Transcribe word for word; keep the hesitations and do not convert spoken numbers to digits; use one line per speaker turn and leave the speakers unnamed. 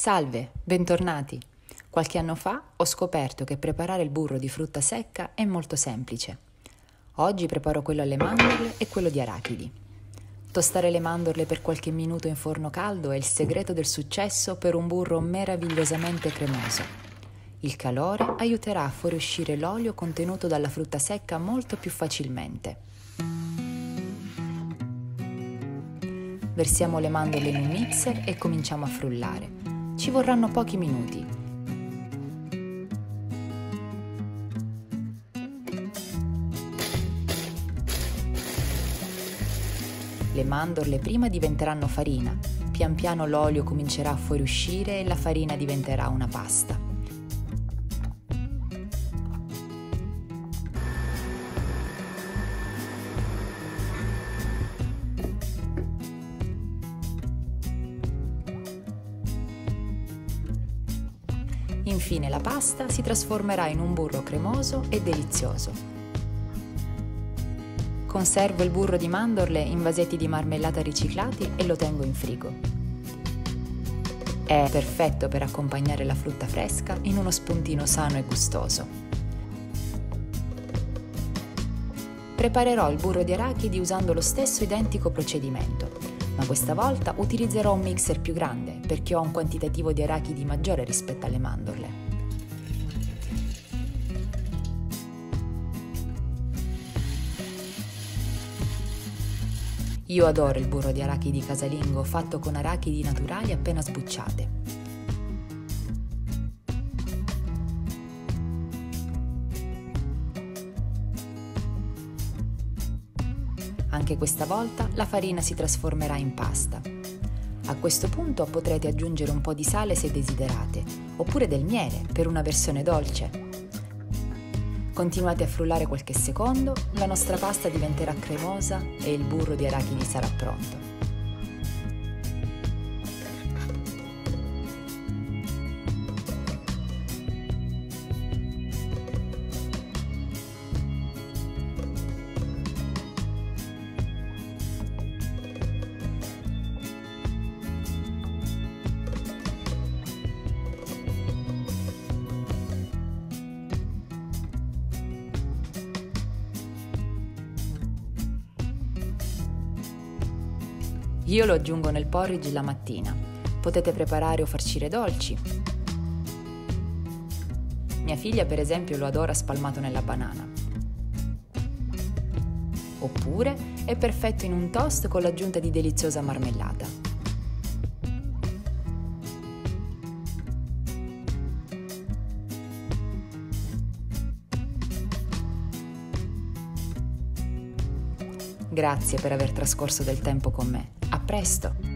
Salve, bentornati! Qualche anno fa ho scoperto che preparare il burro di frutta secca è molto semplice. Oggi preparo quello alle mandorle e quello di arachidi. Tostare le mandorle per qualche minuto in forno caldo è il segreto del successo per un burro meravigliosamente cremoso. Il calore aiuterà a fuoriuscire l'olio contenuto dalla frutta secca molto più facilmente. Versiamo le mandorle in un mixer e cominciamo a frullare. Ci vorranno pochi minuti. Le mandorle prima diventeranno farina, pian piano l'olio comincerà a fuoriuscire e la farina diventerà una pasta. Infine la pasta si trasformerà in un burro cremoso e delizioso. Conservo il burro di mandorle in vasetti di marmellata riciclati e lo tengo in frigo. È perfetto per accompagnare la frutta fresca in uno spuntino sano e gustoso. Preparerò il burro di arachidi usando lo stesso identico procedimento, ma questa volta utilizzerò un mixer più grande perché ho un quantitativo di arachidi maggiore rispetto alle mandorle. Io adoro il burro di arachidi casalingo fatto con arachidi naturali appena sbucciate. Anche questa volta la farina si trasformerà in pasta. A questo punto potrete aggiungere un po' di sale se desiderate, oppure del miele per una versione dolce. Continuate a frullare qualche secondo, la nostra pasta diventerà cremosa e il burro di arachidi sarà pronto. Io lo aggiungo nel porridge la mattina. Potete preparare o farcire dolci. Mia figlia, per esempio, lo adora spalmato nella banana. Oppure è perfetto in un toast con l'aggiunta di deliziosa marmellata. Grazie per aver trascorso del tempo con me. A presto!